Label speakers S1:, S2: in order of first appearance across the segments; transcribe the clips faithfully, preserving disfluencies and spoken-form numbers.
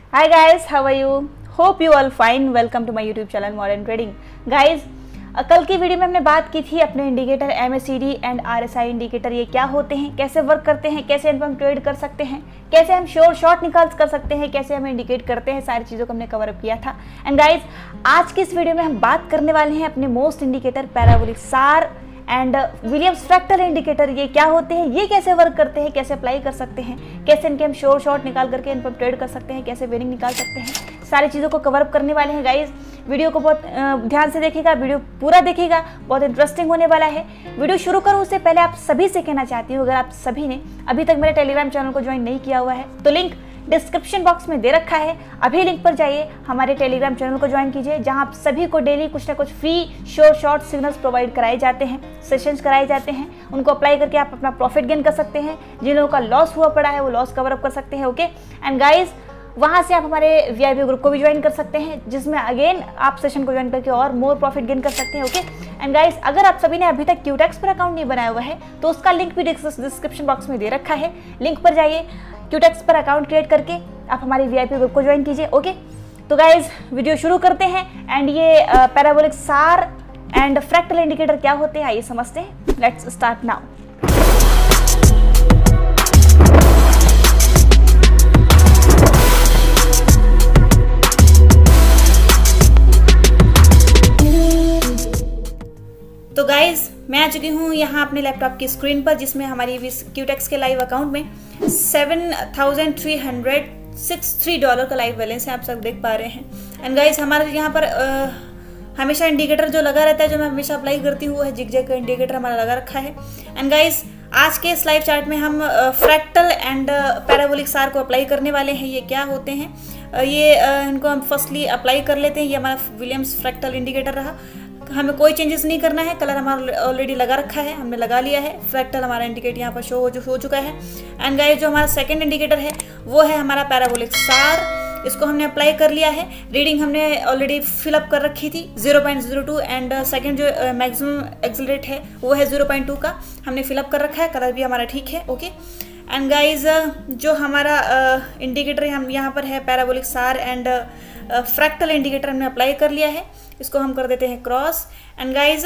S1: Hi guys, how are you? Hope you all fine. Welcome to my YouTube channel Modern Trading. Guys, कल की video में हमने बात की थी अपने indicator M A C D and R S I indicator ये क्या होते हैं, कैसे वर्क करते हैं, कैसे इन पर हम ट्रेड कर सकते हैं, कैसे हम श्योर शॉर्ट निकाल कर सकते हैं, कैसे हम इंडिकेट करते हैं, सारी चीज़ों को हमने कवर अप किया था। एंड गाइज, आज की इस वीडियो में हम बात करने वाले हैं अपने most indicator parabolic SAR and Williams fractal indicator ये क्या होते हैं, ये कैसे वर्क करते हैं, कैसे अप्लाई कर सकते हैं, कैसे इनके हम श्योर शॉर्ट निकाल करके इन पर ट्रेड कर सकते हैं, कैसे विनिंग निकाल सकते हैं, सारी चीज़ों को कवर अप करने वाले हैं। गाइज, वीडियो को बहुत ध्यान से देखिएगा, वीडियो पूरा देखिएगा, बहुत इंटरेस्टिंग होने वाला है। वीडियो शुरू करूँ उससे पहले आप सभी से कहना चाहती हूँ, अगर आप सभी ने अभी तक मेरे टेलीग्राम चैनल को ज्वाइन नहीं किया हुआ है तो लिंक डिस्क्रिप्शन बॉक्स में दे रखा है। अभी लिंक पर जाइए, हमारे टेलीग्राम चैनल को ज्वाइन कीजिए, जहां आप सभी को डेली कुछ ना कुछ free sure shot signals provide कराए जाते हैं, सेशंस कराए जाते हैं। उनको अप्लाई करके आप अपना प्रॉफिट गेन कर सकते हैं। जिन लोगों का लॉस हुआ पड़ा है वो लॉस कवर अप कर सकते हैं। ओके एंड गाइज, वहाँ से आप हमारे वी आई पी ग्रुप को भी ज्वाइन कर सकते हैं, जिसमें अगेन आप सेशन को ज्वाइन करके और मोर प्रॉफिट गेन कर सकते हैं। ओके एंड गाइस, अगर आप सभी ने अभी तक क्यूटेक्स पर अकाउंट नहीं बनाया हुआ है तो उसका लिंक भी डिस्क्रिप्शन बॉक्स में दे रखा है। लिंक पर जाइए, क्यूटेक्स पर अकाउंट क्रिएट करके आप हमारे वी आई पी ग्रुप को ज्वाइन कीजिए। ओके, तो गाइज वीडियो शुरू करते हैं। एंड ये parabolic SAR and fractal indicator क्या होते हैं आइए समझते हैं। Let's start now. तो गाइज, मैं आ चुकी हूँ यहाँ अपने लैपटॉप की स्क्रीन पर, जिसमें हमारी क्यूटेक्स के लाइव अकाउंट में seven thousand three hundred six three dollar का लाइव बैलेंस है, आप सब देख पा रहे हैं। एंड गाइज, हमारे यहाँ पर आ, हमेशा इंडिकेटर जो लगा रहता है, जो मैं हमेशा अप्लाई करती हूँ, है जिग-जैग का इंडिकेटर हमारा लगा रखा है। एंड गाइज, आज के इस लाइव चार्ट में हम फ्रैक्टल एंड पैराबोलिक सार को अप्लाई करने वाले हैं। ये क्या होते हैं, आ, ये आ, इनको हम फर्स्टली अप्लाई कर लेते हैं। ये हमारा विलियम्स फ्रैक्टल इंडिकेटर रहा, हमें कोई चेंजेस नहीं करना है। कलर हमारा ऑलरेडी लगा रखा है, हमने लगा लिया है। फ्रैक्टल हमारा इंडिकेट यहाँ पर शो हो, जो हो चुका है। एंड गाइस, जो हमारा सेकंड इंडिकेटर है वो है हमारा पैराबोलिक सार। इसको हमने अप्लाई कर लिया है। रीडिंग हमने ऑलरेडी फिलअप कर रखी थी zero point zero two and second जो मैक्सिमम एक्सेलरेट है वो है ज़ीरो पॉइंट टू का, हमने फिलअप कर रखा है। कलर भी हमारा ठीक है। ओके एंड गाइज, जो हमारा इंडिकेटर uh, हम यहाँ पर है parabolic SAR and fractal indicator हमने अप्लाई कर लिया है। इसको हम कर देते हैं cross. And guys,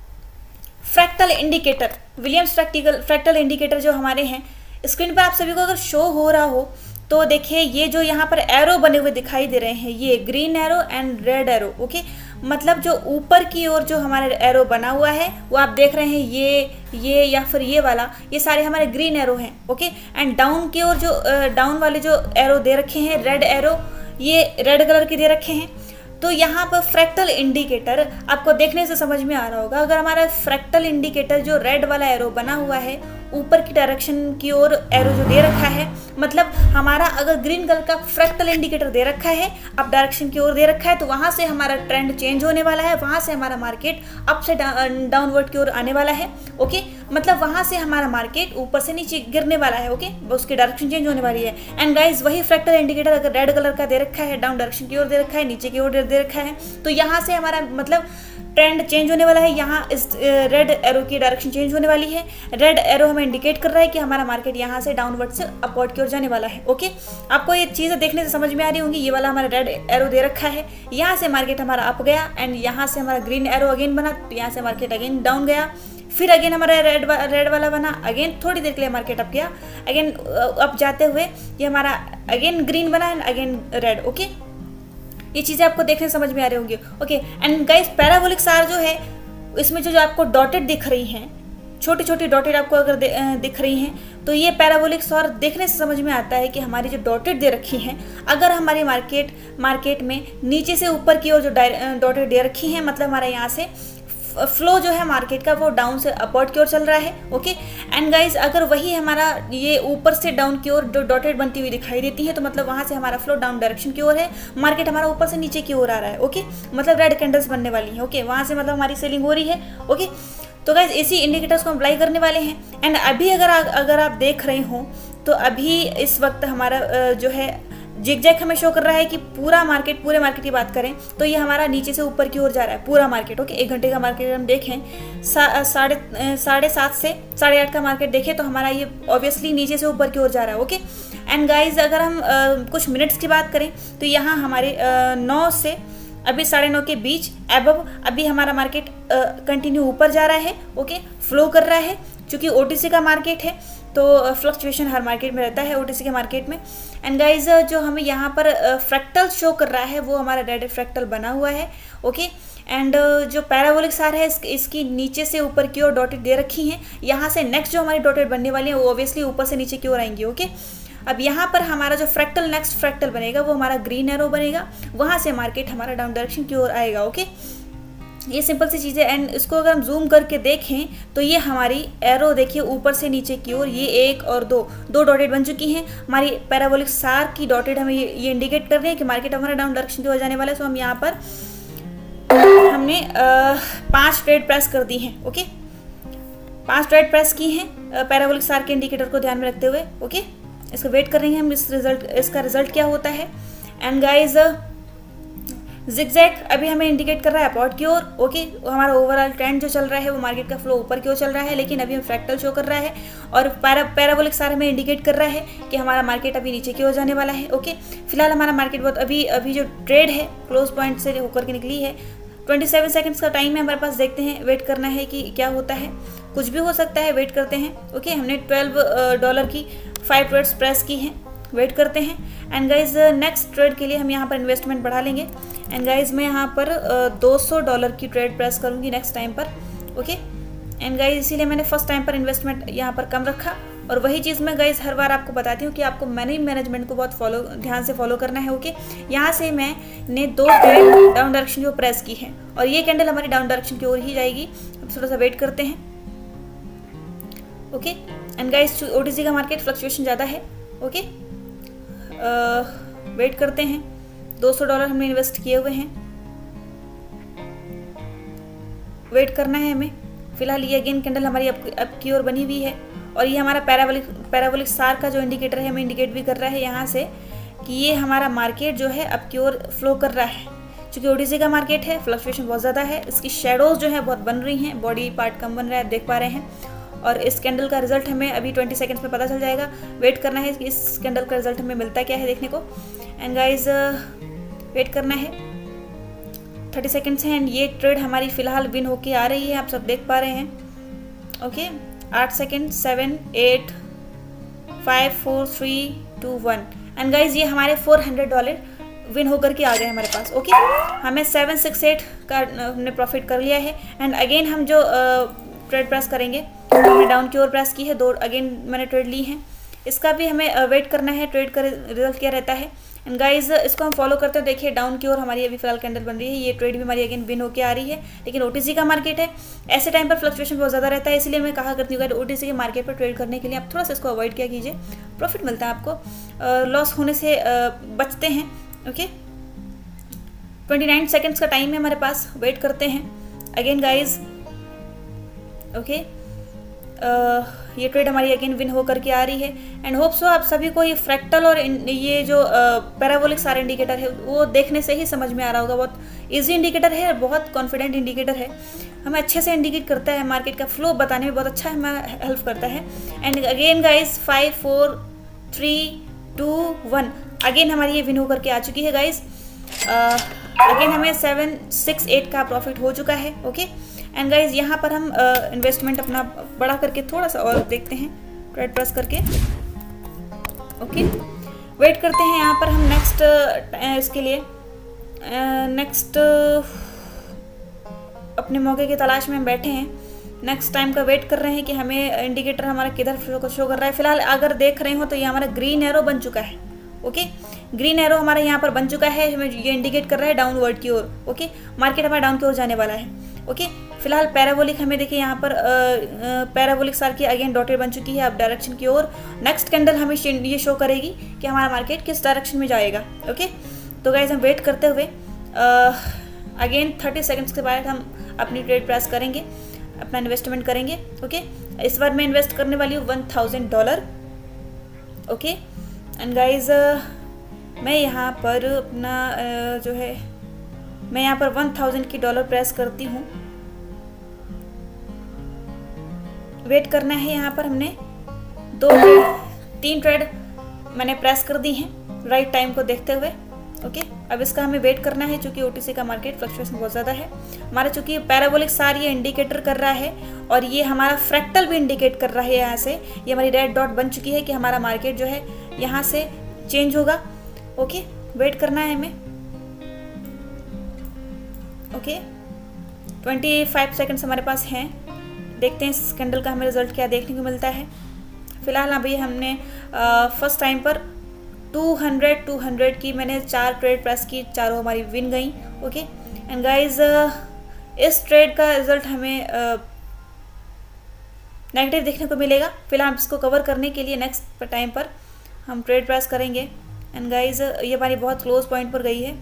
S1: fractal indicator, Williams फ्रैक्टिकल फ्रैक्टल इंडिकेटर जो हमारे हैं, स्क्रीन पर आप सभी को अगर शो हो रहा हो तो देखिए, ये जो यहाँ पर एरो बने हुए दिखाई दे रहे हैं, ये green arrow and red arrow. Okay, मतलब जो ऊपर की ओर जो हमारे एरो बना हुआ है वो आप देख रहे हैं, ये ये या फिर ये वाला, ये सारे हमारे ग्रीन एरो हैं। ओके एंड डाउन की ओर जो डाउन वाले जो एरो दे रखे हैं, रेड एरो, ये रेड कलर के दे रखे हैं। तो यहाँ पर फ्रैक्टल इंडिकेटर आपको देखने से समझ में आ रहा होगा, अगर हमारा फ्रैक्टल इंडिकेटर जो रेड वाला एरो बना हुआ है, ऊपर की डायरेक्शन की ओर एरो जो दे रखा है, मतलब हमारा अगर ग्रीन कलर का फ्रैक्टल इंडिकेटर दे रखा है, अप डायरेक्शन की ओर दे रखा है, तो वहाँ से हमारा ट्रेंड चेंज होने वाला है, वहाँ से हमारा मार्केट अप से डाउनवर्ड की ओर आने वाला है। ओके, मतलब वहाँ से हमारा मार्केट ऊपर से नीचे गिरने वाला है। ओके, उसकी डायरेक्शन चेंज होने वाली है। एंड गाइज, वही फ्रैक्टल इंडिकेटर अगर रेड कलर का दे रखा है, डाउन डायरेक्शन की ओर दे रखा है, नीचे की ओर दे रखा है, तो यहाँ से हमारा मतलब ट्रेंड चेंज होने वाला है। यहाँ इस रेड एरो की डायरेक्शन चेंज होने वाली है। रेड एरो हमें इंडिकेट कर रहा है कि हमारा मार्केट यहाँ से डाउनवर्ड से अपवर्ड की ओर जाने वाला है। ओके, आपको ये चीज़ें देखने से समझ में आ रही होंगी। ये वाला हमारा रेड एरो दे रखा है, यहाँ से मार्केट हमारा अप गया एंड यहाँ से हमारा ग्रीन एरो अगेन बना, तो यहाँ से मार्केट अगेन डाउन गया, फिर अगेन हमारा रेड वा, रेड वाला बना, अगेन थोड़ी देर के लिए मार्केट अप गया, अगेन अप जाते हुए ये हमारा अगेन ग्रीन बना एंड अगेन रेड। ओके, ये चीज़ें आपको देखने समझ में आ रही होंगी। ओके एंड गाइस, पैराबोलिक सार जो है, इसमें जो जो आपको डॉटेड दिख रही हैं, छोटी छोटी डॉटेड आपको अगर दिख रही हैं, तो ये पैराबोलिक सार देखने से समझ में आता है कि हमारी जो डॉटेड दे रखी हैं, अगर हमारी मार्केट मार्केट में नीचे से ऊपर की ओर जो डॉटेड दे रखी हैं, मतलब हमारा यहाँ से फ्लो जो है मार्केट का वो डाउन से अपवर्ड की ओर चल रहा है। ओके एंड गाइज, अगर वही हमारा ये ऊपर से डाउन की ओर जो डॉटेड बनती हुई दिखाई देती है, तो मतलब वहाँ से हमारा फ्लो डाउन डायरेक्शन की ओर है, मार्केट हमारा ऊपर से नीचे की ओर आ रहा है। ओके, मतलब रेड कैंडल्स बनने वाली है। ओके, वहाँ से मतलब हमारी सेलिंग हो रही है। ओके, तो गाइज, इसी इंडिकेटर्स को हम अप्लाई करने वाले हैं। एंड अभी अगर आ, अगर आप देख रहे हो तो अभी इस वक्त हमारा जो है जिगजैग हमें शो कर रहा है कि पूरा मार्केट, पूरे मार्केट की बात करें तो ये हमारा नीचे से ऊपर की ओर जा रहा है पूरा मार्केट। ओके, एक घंटे का मार्केट हम देखें, साढ़े साढ़े सात से साढ़े आठ का मार्केट देखें तो हमारा ये ऑब्वियसली नीचे से ऊपर की ओर जा रहा है। ओके एंड गाइज अगर हम uh, कुछ मिनट्स की बात करें तो यहाँ हमारे नौ uh, से अभी साढ़े नौ के बीच एबव अभी हमारा मार्केट कंटिन्यू ऊपर जा रहा है। ओके, फ्लो कर रहा है क्योंकि ओटीसी का मार्केट है तो फ्लक्चुएशन हर मार्केट में रहता है ओटीसी के मार्केट में। एंड गाइज जो हमें यहाँ पर फ्रैक्टल शो कर रहा है वो हमारा रेड फ्रैक्टल बना हुआ है। ओके एंड जो पैराबोलिक सार है इस, इसकी नीचे से ऊपर की ओर डॉटेड दे रखी हैं। यहाँ से नेक्स्ट जो हमारी डॉटेड बनने वाली है वो ऑब्वियसली ऊपर से नीचे की ओर आएंगी। ओके, अब यहाँ पर हमारा जो फ्रैक्टल नेक्स्ट फ्रैक्टल बनेगा वो हमारा ग्रीन एरो बनेगा, वहाँ से मार्केट हमारा डाउन डायरेक्शन की ओर आएगा। ओके, ये सिंपल सी चीज़ है। एंड इसको अगर हम जूम करके देखें तो ये हमारी एरो देखिए ऊपर से नीचे की ओर ये एक और दो दो डॉटेड बन चुकी हैं। हमारी पैराबोलिक सार की डॉटेड हमें ये, ये इंडिकेट कर रहे हैं कि मार्केट हमारा डाउन डायरेक्शन की ओर जाने वाला है। सो हम यहाँ पर हमने पांच ट्रेड प्रेस कर दी हैं। ओके, पांच ट्रेड प्रेस की हैं पैराबोलिक सार के इंडिकेटर को ध्यान में रखते हुए। ओके, इसको वेट कर रहे हैं हम इस रिजल्ट इसका रिजल्ट क्या होता है। एंड गाइज जिगजैग अभी हमें इंडिकेट कर रहा है अपवर्ड की ओर। ओके, हमारा ओवरऑल ट्रेंड जो चल रहा है वो मार्केट का फ्लो ऊपर की ओर चल रहा है, लेकिन अभी हम फ्रैक्टल शो कर रहा है और पैरा पैराबोलिक सार हमें इंडिकेट कर रहा है कि हमारा मार्केट अभी नीचे की ओर जाने वाला है। ओके, फिलहाल हमारा मार्केट बहुत अभी अभी जो ट्रेड है क्लोज पॉइंट से होकर के निकली है। सत्ताईस सेकंड्स का टाइम है हमारे पास, देखते हैं, वेट करना है कि क्या होता है, कुछ भी हो सकता है, वेट करते हैं। ओके, हमने ट्वेल्व डॉलर की फाइव ट्रेड्स प्रेस की हैं, वेट करते हैं। एंड गाइज नेक्स्ट ट्रेड के लिए हम यहाँ पर इन्वेस्टमेंट बढ़ा लेंगे। एंड गाइज मैं यहाँ पर uh, दो सौ डॉलर की ट्रेड प्रेस करूँगी नेक्स्ट टाइम पर। ओके एंड गाइज इसीलिए मैंने फर्स्ट टाइम पर इन्वेस्टमेंट यहाँ पर कम रखा। और वही चीज़ मैं गाइज हर बार आपको बताती हूँ कि आपको मनी मैनेजमेंट को बहुत फॉलो ध्यान से फॉलो करना है। ओके, यहाँ से मैंने दो ट्रेड डाउन डायरेक्शन की ओर प्रेस की है और ये कैंडल हमारी डाउन डायरेक्शन की ओर ही जाएगी। अब थोड़ा सा वेट करते हैं। ओके एंड गाइज ओटीसी का मार्केट फ्लक्चुएशन ज़्यादा है। ओके वेट करते हैं। दो सौ डॉलर हमने इन्वेस्ट किए हुए हैं, वेट करना है हमें। फिलहाल ये अगेन कैंडल हमारी अब अब की ओर बनी हुई है और ये हमारा पैराबोलिक पैराबोलिक सार का जो इंडिकेटर है हमें इंडिकेट भी कर रहा है यहाँ से कि ये हमारा मार्केट जो है अब की ओर फ्लो कर रहा है। क्योंकि ओटीसी का मार्केट है, फ्लक्चुएशन बहुत ज़्यादा है, इसकी शेडोज जो है बहुत बन रही हैं, बॉडी पार्ट कम बन रहा है, देख पा रहे हैं। और इस कैंडल का रिजल्ट हमें अभी बीस सेकंड्स में पता चल जाएगा। वेट करना है कि इस कैंडल का रिजल्ट हमें मिलता क्या है देखने को। एंड गाइज वेट करना है, तीस सेकंड्स हैं। एंड ये ट्रेड हमारी फिलहाल विन होके आ रही है, आप सब देख पा रहे हैं। ओके, आठ second, seven, eight, five, four, three, two, one. And guys ये हमारे चार सौ डॉलर विन होकर के आ गए हमारे पास। ओके, हमें सेवन सिक्स एट का हमने प्रॉफिट कर लिया है। एंड अगेन हम जो ट्रेड प्रेस करेंगे, हमने डाउन की ओर प्रेस की है, दो अगेन मैंने ट्रेड ली है, इसका भी हमें वेट करना है ट्रेड का रिजल्ट क्या रहता है। एंड गाइज इसको हम फॉलो करते हैं। देखिए डाउन की ओर हमारी अभी फिलहाल कैंडल बन रही है, ये ट्रेड भी हमारी अगेन विन होकर आ रही है। लेकिन ओटीसी का मार्केट है, ऐसे टाइम पर फ्लक्चुएशन बहुत ज़्यादा रहता है, इसलिए मैं कहा करती हूँ कि ओटीसी के मार्केट पर ट्रेड करने के लिए आप थोड़ा सा इसको अवॉइड किया कीजिए, प्रॉफिट मिलता है आपको, लॉस होने से बचते हैं। ओके, उनतीस सेकंड्स का टाइम है हमारे पास, वेट करते हैं अगेन गाइज। ओके Uh, ये ट्रेड हमारी अगेन विन होकर के आ रही है। एंड होप सो आप सभी को ये फ्रैक्टल और ये जो पैराबोलिक सार इंडिकेटर है वो देखने से ही समझ में आ रहा होगा। बहुत इजी इंडिकेटर है, बहुत कॉन्फिडेंट इंडिकेटर है, हमें अच्छे से इंडिकेट करता है, मार्केट का फ्लो बताने में बहुत अच्छा हमें हेल्प करता है। And again guys five, four, three, two, one, again हमारी ये विन होकर के आ चुकी है गाइज। अगेन हमें सेवन सिक्स एट का प्रॉफिट हो चुका है। ओके एंड गाइज यहाँ पर हम इन्वेस्टमेंट uh, अपना बढ़ा करके थोड़ा सा और देखते हैं, ट्रेड प्रेस करके। ओके वेट करते हैं यहाँ पर हम नेक्स्ट uh, इसके लिए नेक्स्ट uh, uh, अपने मौके की तलाश में हम बैठे हैं, नेक्स्ट टाइम का वेट कर रहे हैं कि हमें इंडिकेटर हमारा किधर शो कर रहा है। फिलहाल अगर देख रहे हो तो ये हमारा ग्रीन एरो बन चुका है। ओके ग्रीन एरो हमारा यहाँ पर बन चुका है, हमें ये इंडिकेट कर रहा है डाउनवर्ड की ओर। ओके मार्केट हमारा डाउन की ओर जाने वाला है। ओके फिलहाल पैराबोलिक हमें देखिए यहाँ पर पैराबोलिक सार की अगेन डॉटेड बन चुकी है अब डायरेक्शन की ओर। नेक्स्ट कैंडल हमें ये शो करेगी कि हमारा मार्केट किस डायरेक्शन में जाएगा। ओके तो गाइज हम वेट करते हुए अगेन थर्टी सेकेंड्स के बाद हम अपनी ट्रेड प्रेस करेंगे, अपना इन्वेस्टमेंट करेंगे। ओके इस बार मैं इन्वेस्ट करने वाली हूँ one thousand dollar. Okay and guys मैं यहाँ पर अपना जो है मैं यहाँ पर वन थाउजेंड की डॉलर प्रेस करती हूँ। वेट करना है। यहाँ पर हमने दो तीन ट्रेड मैंने प्रेस कर दी हैं राइट टाइम को देखते हुए। ओके, अब इसका हमें वेट करना है क्योंकि ओटीसी का मार्केट फ्लक्चुएशन बहुत ज़्यादा है हमारा। चूंकि पैराबोलिक सार ये इंडिकेटर कर रहा है और ये हमारा फ्रैक्टल भी इंडिकेट कर रहा है। यहाँ से ये हमारी रेड डॉट बन चुकी है कि हमारा मार्केट जो है यहाँ से चेंज होगा। ओके, वेट करना है हमें। ओके, पच्चीस सेकंड्स हमारे पास हैं। देखते हैं इस कैंडल का हमें रिजल्ट क्या देखने को मिलता है। फिलहाल अभी हमने फर्स्ट टाइम पर टू हंड्रेड टू हंड्रेड की मैंने चार ट्रेड प्रेस की, चारों हमारी विन गई। ओके एंड गाइज, इस ट्रेड का रिजल्ट हमें नेगेटिव देखने को मिलेगा। फिलहाल इसको कवर करने के लिए नेक्स्ट टाइम पर हम ट्रेड प्रेस करेंगे। एंड गाइज, ये हमारी बहुत क्लोज पॉइंट पर गई है,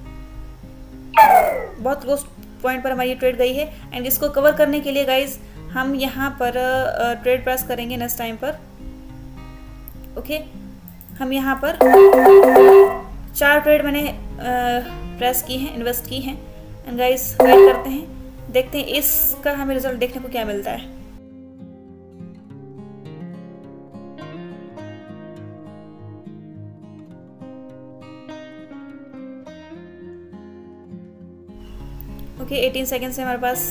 S1: बहुत क्लोज पॉइंट पर हमारी ट्रेड गई है। एंड इसको कवर करने के लिए गाइज हम यहाँ पर ट्रेड प्रेस करेंगे नेक्स्ट टाइम पर। ओके okay, हम यहाँ पर चार ट्रेड मैंने प्रेस की हैं, इन्वेस्ट की हैं। एंड गाइस, वेट करते हैं, देखते हैं इसका हमें रिजल्ट देखने को क्या मिलता है। ओके okay, अठारह सेकंड से हमारे पास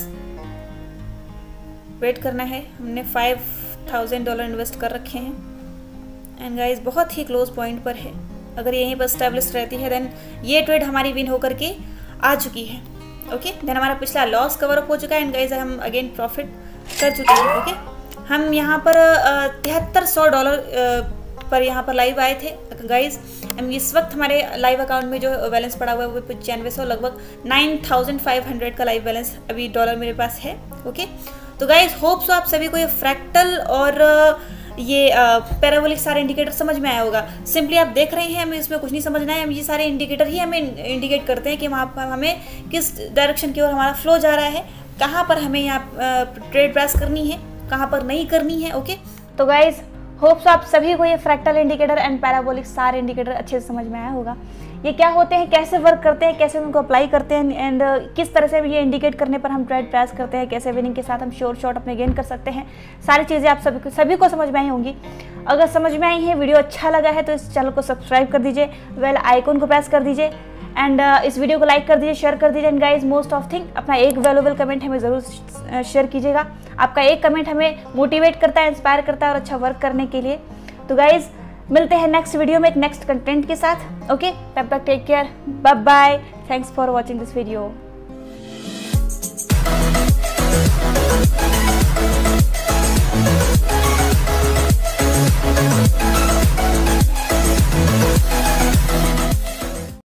S1: वेट करना है। हमने फाइव थाउजेंड डॉलर इन्वेस्ट कर रखे हैं। एंड गाइस, बहुत ही क्लोज पॉइंट पर है। अगर यहीं पर स्टेबलिश रहती है देन ये ट्रेड हमारी विन होकर के आ चुकी है। ओके, देन हमारा पिछला लॉस कवर अप हो चुका है। एंड गाइस, हम अगेन प्रॉफिट कर चुके हैं। ओके, हम यहाँ पर तिहत्तर सौ डॉलर पर यहाँ पर लाइव आए थे गाइस। हम इस वक्त हमारे लाइव अकाउंट में जो बैलेंस पड़ा हुआ है वो पचानवे सौ, लगभग नाइन थाउजेंड फाइव हंड्रेड का लाइव बैलेंस अभी डॉलर मेरे पास है। ओके, तो गाइस, होप सो आप सभी को ये फ्रैक्टल और ये पैराबोलिक सारे इंडिकेटर समझ में आया होगा। सिंपली आप देख रहे हैं, हमें इसमें कुछ नहीं समझना है। हम ये सारे इंडिकेटर ही हमें इंडिकेट करते हैं कि वहाँ पर हमें किस डायरेक्शन की ओर हमारा फ्लो जा रहा है, कहाँ पर हमें यहाँ ट्रेड प्रेस करनी है, कहाँ पर नहीं करनी है। ओके, तो गाइज, होप्स आप सभी को ये fractal indicator and parabolic SAR indicator अच्छे से समझ में आया होगा। ये क्या होते हैं, कैसे वर्क करते हैं, कैसे उनको अप्लाई करते हैं एंड किस तरह से ये इंडिकेट करने पर हम ट्रेड प्रेस करते हैं, कैसे विनिंग के साथ हम शॉर्ट शॉर्ट अपने गेन कर सकते हैं। सारी चीज़ें आप सभी को सभी को समझ में आई होंगी। अगर समझ में आई है, वीडियो अच्छा लगा है तो इस चैनल को सब्सक्राइब कर दीजिए, बेल आइकन को प्रेस कर दीजिए एंड uh, इस वीडियो को लाइक कर दीजिए, शेयर कर दीजिए। And guys, most of thing अपना एक वैल्यूएबल कमेंट हमें ज़रूर शेयर कीजिएगा। आपका एक कमेंट हमें मोटिवेट करता है, इंस्पायर करता है और अच्छा वर्क करने के लिए। तो गाइज, मिलते हैं नेक्स्ट वीडियो में एक नेक्स्ट कंटेंट के साथ। ओके, तब तक take care, bye bye, thanks for watching this video.